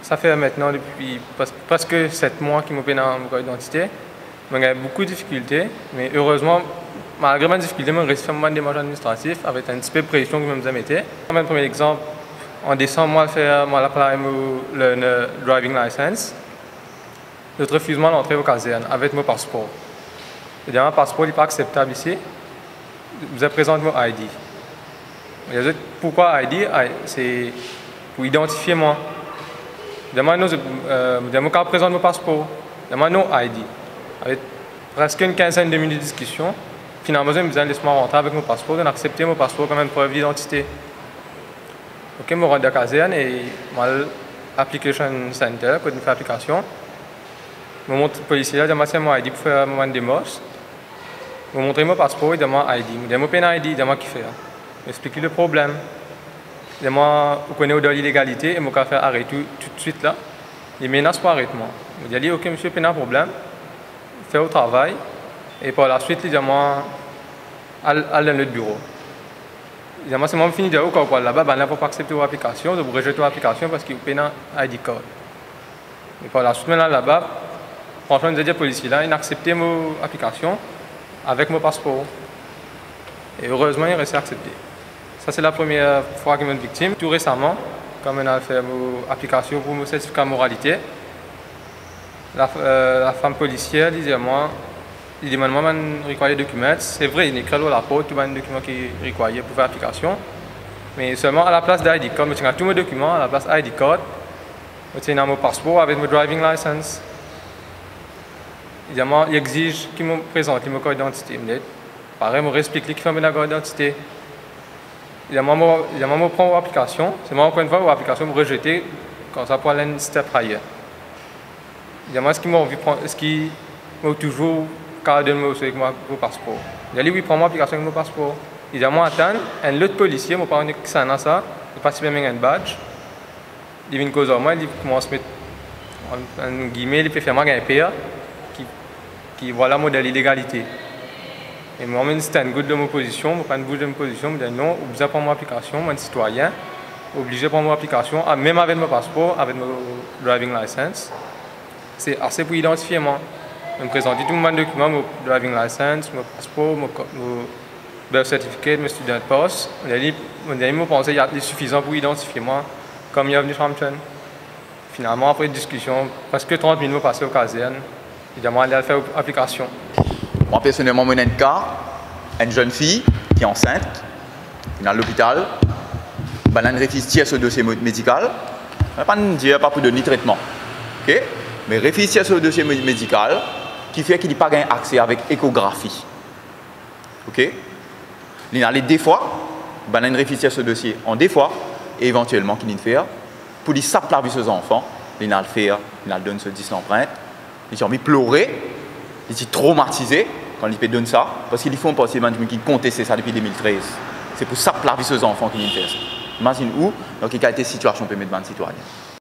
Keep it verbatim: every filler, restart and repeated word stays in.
ça fait maintenant depuis presque sept mois qu'ils m'ont payé dans mon identité. J'ai beaucoup de difficultés, mais heureusement, malgré ma difficulté, je réussi à faire une démarche administrative avec un petit peu de pression que je me mettais. Un premier exemple, en décembre, moi, j'ai appelé le, le driving license. Je refuse l'entrée au caserne avec mon passeport. Et mon passeport n'est pas acceptable ici. Je présente mon I D. Pourquoi I D? C'est pour identifier moi. Je présente mon passeport. Je mon I D. Avec presque une quinzaine de minutes de discussion, finalement, je me disais, laisse-moi rentrer avec mon passeport, de accepter mon passeport comme une preuve d'identité. Ok, je me rends à la caserne et l'application center, pour faire l'application. Je montre au policier, je montre mon I D pour faire mon démarche. Je montre mon passeport et je montre mon I D. Je montre mon I D, je montre qui fait. Je explique le problème. Je montre qu'on connaît de l'illégalité et je vais faire arrêter tout, tout de suite là. Les menaces pour arrêtement. Je dis, ok, monsieur, il y a un problème. Faire au travail et par la suite, il dit moi, aller dans le bureau. Il dit moi, c'est moi fini de quoi là-bas, ben là, pour pas accepter l'application, je vais rejeter l'application parce qu'il y a un I D code. Et par la suite, maintenant là-bas, franchement, je dis au policier là, il a accepté mon application avec mon passeport. Et heureusement, il a réussi à accepter. Ça, c'est la première fois que je suis victime. Tout récemment, comme on a fait mon application pour mon certificat de moralité, La, euh, la femme policière disait à moi, il demande moi de recueillir les documents. C'est vrai, il y a écrit dans la porte tous les documents qui recueillent pour faire l'application. Mais seulement à la place d'I D code, je tiens tous mes documents à la place I D code. Je tiens mon passeport avec mon driving license. Il, moi, il exige qu'il me présente mon code d'identité. Pareil, je explique qu'il fait ma carte d'identité. Il moi, je prends l'application. C'est moi, encore une fois, l'application me rejeter quand ça prend un step higher. Moi, ce qui m'a envie prendre, ce qui m'a toujours gardé mon passeport. Il a dit oui, prends mon application avec mon passeport. Il a moi attendre, un autre policier, mon parent qui s'en a ça, il passe même un badge. Il vient cause à moi, il commence à mettre en guillemets, il peut faire un père qui qui voit la modèle illégalité. Et moi, je suis un good de ma position, je prends une bouche de ma position, je dis non, obligé de prendre mon application, moi, un citoyen, obligé de prendre mon application, même avec mon passeport, avec mon driving license. C'est assez pour identifier moi. Je me présente tous mes documents, mon driving license, mon passeport, mon, mon birth certificate, mon student pass. Mon dernier pensé qu'il est suffisant pour identifier moi comme il est venu à Hampton. Finalement, après une discussion, presque trente minutes passé au caserne, il m'a allé faire l'application. Moi personnellement, je suis un cas, une jeune fille qui est enceinte, dans l'hôpital, elle a réfléchi à ce dossier médical, je ne vais pas dire pas pour donner traitement. Okay? Mais réfléchir sur le dossier médical qui fait qu'il n'y a pas accès avec échographie. Ok? Il y a des fois, il y a une réfléchir sur le dossier en des fois, et éventuellement qu'il y a une faire. Pour lui saper la vie aux enfants, il y a le faire, il y a le donner ce dix l'empreinte. Il a envie de pleurer, il est traumatisé quand il peut donner ça, parce qu'il faut penser qu'il contestait ça depuis deux mille treize. C'est pour saper la vie aux enfants qu'il y a une faire. Imagine où, dans quelle situation peut mettre dans le citoyen.